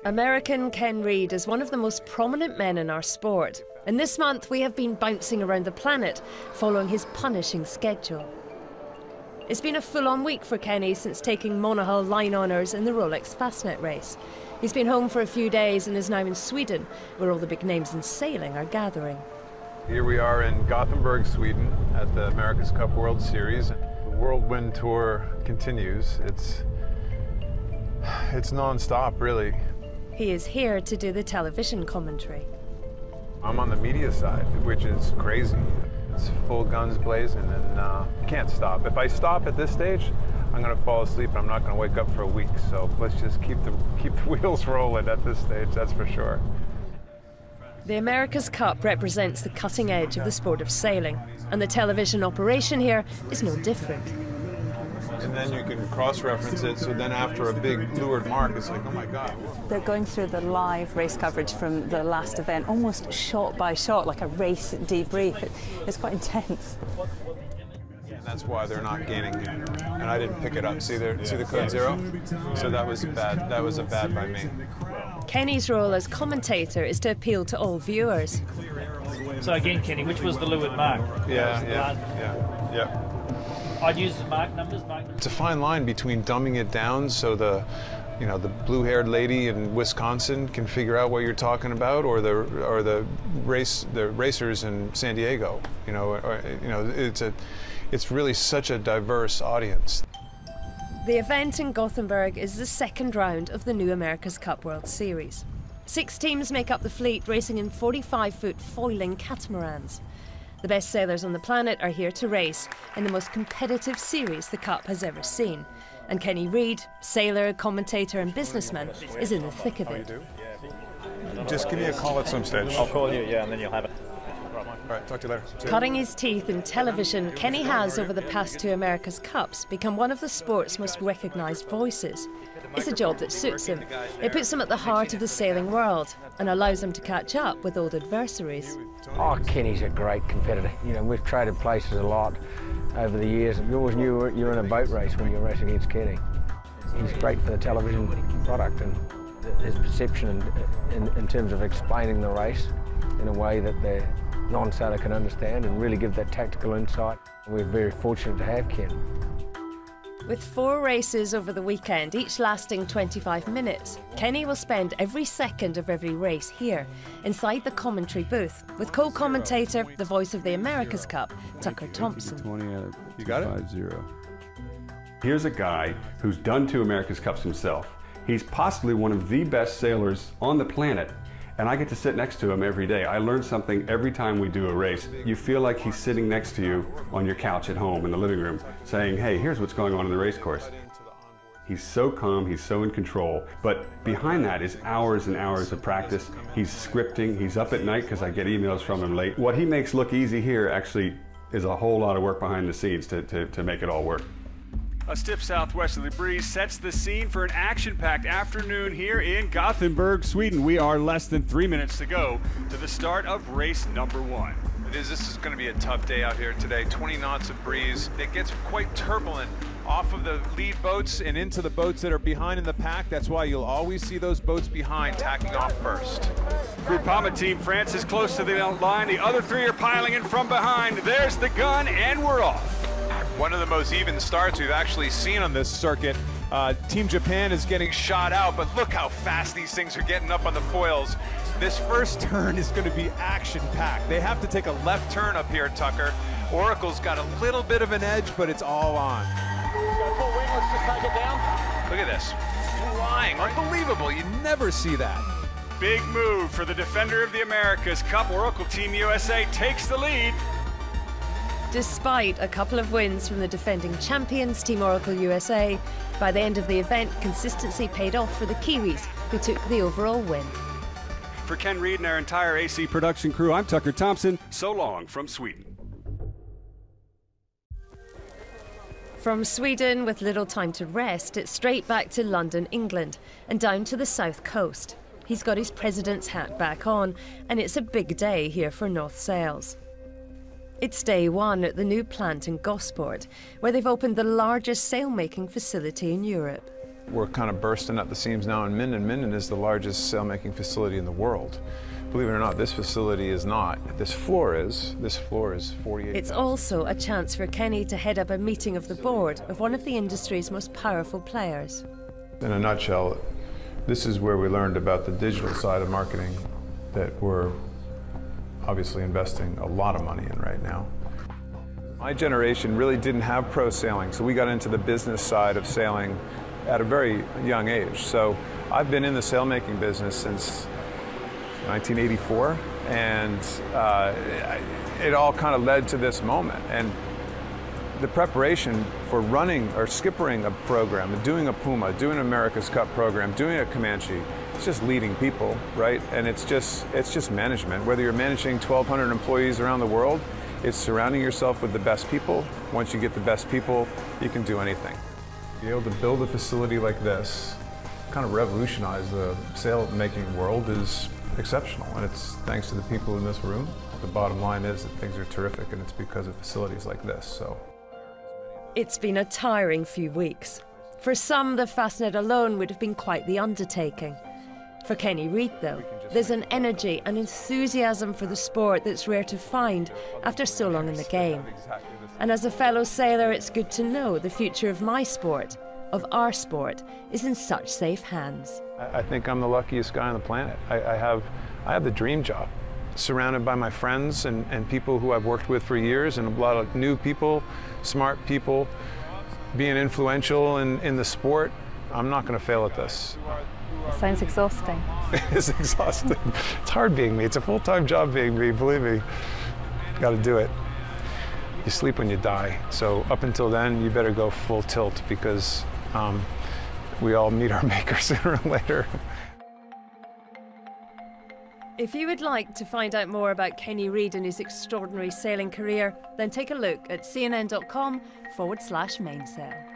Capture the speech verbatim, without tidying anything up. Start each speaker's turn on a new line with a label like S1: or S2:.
S1: American Ken Reid is one of the most prominent men in our sport. And this month we have been bouncing around the planet, following his punishing schedule. It's been a full-on week for Kenny since taking Monohull line honours in the Rolex Fastnet race. He's been home for a few days and is now in Sweden, where all the big names in sailing are gathering.
S2: Here we are in Gothenburg, Sweden, at the America's Cup World Series. The Whirlwind Tour continues. It's, it's non-stop, really.
S1: He is here to do the television commentary.
S2: I'm on the media side, which is crazy. It's full guns blazing, and uh, you can't stop. If I stop at this stage, I'm going to fall asleep and I'm not going to wake up for a week. So let's just keep the, keep the wheels rolling at this stage, that's for sure.
S1: The America's Cup represents the cutting edge of the sport of sailing, and the television operation here is no different.
S2: And then you can cross-reference it, so then after a big leeward mark, it's like, oh my God.
S3: They're going through the live race coverage from the last event, almost shot by shot, like a race debrief. It, it's quite intense.
S2: And that's why they're not gaining, and I didn't pick it up. See the, see the code zero? So that was bad, that was a bad by me.
S1: Kenny's role as commentator is to appeal to all viewers.
S4: So again, Kenny, which was the leeward mark?
S2: Yeah, yeah, yeah, yeah.
S4: I'd use the mark numbers, mark numbers.
S2: It's a fine line between dumbing it down so the, you know, the blue-haired lady in Wisconsin can figure out what you're talking about, or the or the race the racers in San Diego. You know, or, you know, it's a, it's really such a diverse audience.
S1: The event in Gothenburg is the second round of the new America's Cup World Series. Six teams make up the fleet, racing in forty-five foot foiling catamarans. The best sailors on the planet are here to race in the most competitive series the Cup has ever seen. And Kenny Reid, sailor, commentator and businessman, is in the thick of it.
S2: Just give me a call at some stage.
S5: I'll call you, yeah, and then you'll have it.
S2: All right, talk to you later.
S1: Cutting his teeth in television, Kenny has, over the past two America's Cups, become one of the sport's most recognised voices. It's a job that suits him. It puts him at the heart of the sailing world and allows him to catch up with old adversaries.
S6: Oh, Kenny's a great competitor. You know, we've traded places a lot over the years. You always knew you were in a boat race when you were racing against Kenny. He's great for the television product, and his perception in, in, in terms of explaining the race in a way that the non-sailor can understand and really give that tactical insight. We're very fortunate to have Ken.
S1: With four races over the weekend, each lasting twenty-five minutes, Kenny will spend every second of every race here, inside the commentary booth, with co-commentator, the voice of the America's Cup, Tucker Thompson.
S7: twenty out of
S2: you got it?
S7: five zero.
S5: Here's a guy who's done two America's Cups himself. He's possibly one of the best sailors on the planet, and I get to sit next to him every day. I learn something every time we do a race. You feel like he's sitting next to you on your couch at home in the living room, saying, hey, here's what's going on in the race course. He's so calm, he's so in control, but behind that is hours and hours of practice. He's scripting, he's up at night because I get emails from him late. What he makes look easy here actually is a whole lot of work behind the scenes to, to, to make it all work.
S8: A stiff southwesterly breeze sets the scene for an action-packed afternoon here in Gothenburg, Sweden. We are less than three minutes to go to the start of race number one.
S2: It is, this is going to be a tough day out here today. twenty knots of breeze. It gets quite turbulent off of the lead boats and into the boats that are behind in the pack. That's why you'll always see those boats behind tacking off first.
S8: Groupama Team France is close to the line. The other three are piling in from behind. There's the gun, and we're off.
S2: One of the most even starts we've actually seen on this circuit. Uh, Team Japan is getting shot out, but look how fast these things are getting up on the foils. This first turn is going to be action-packed. They have to take a left turn up here, Tucker. Oracle's got a little bit of an edge, but it's all on.
S4: Full wing, let's just take it down.
S2: Look at this, flying, unbelievable. You never see that.
S8: Big move for the defender of the America's Cup. Oracle Team U S A takes the lead.
S1: Despite a couple of wins from the defending champions, Team Oracle U S A, by the end of the event, consistency paid off for the Kiwis, who took the overall win.
S8: For Ken Reid and our entire A C production crew, I'm Tucker Thompson. So long from Sweden.
S1: From Sweden, with little time to rest, it's straight back to London, England, and down to the south coast. He's got his president's hat back on, and it's a big day here for North Sails. It's day one at the new plant in Gosport, where they've opened the largest sail-making facility in Europe.
S2: We're kind of bursting at the seams now in Minden. Minden is the largest sail-making facility in the world. Believe it or not, this facility is not. This floor is. This floor is forty-eight.
S1: It's also a chance for Kenny to head up a meeting of the board of one of the industry's most powerful players.
S2: In a nutshell, this is where we learned about the digital side of marketing that we're obviously investing a lot of money in right now. My generation really didn't have pro sailing, so we got into the business side of sailing at a very young age. So I've been in the sailmaking business since nineteen eighty-four, and uh, it all kind of led to this moment. And the preparation for running or skippering a program, doing a Puma, doing an America's Cup program, doing a Comanche, it's just leading people, right? And it's just, it's just management. Whether you're managing twelve hundred employees around the world, it's surrounding yourself with the best people. Once you get the best people, you can do anything. Be able to build a facility like this, kind of revolutionize the sail-making world, is exceptional, and it's thanks to the people in this room. The bottom line is that things are terrific, and it's because of facilities like this. So
S1: it's been a tiring few weeks. For some, the Fastnet alone would have been quite the undertaking. For Kenny Reid, though, there's an energy and enthusiasm for the sport that's rare to find after so long in the game. And as a fellow sailor, it's good to know the future of my sport, of our sport, is in such safe hands.
S2: I think I'm the luckiest guy on the planet. I, I have, I have the dream job, surrounded by my friends and, and people who I've worked with for years, and a lot of new people, smart people, being influential in, in the sport. I'm not going to fail at this.
S3: It sounds exhausting.
S2: It's exhausting. It's hard being me. It's a full-time job being me, believe me. Got to do it. You sleep when you die. So up until then, you better go full tilt, because um, we all meet our maker sooner or later.
S1: If you would like to find out more about Kenny Reid and his extraordinary sailing career, then take a look at cnn.com forward slash mainsail.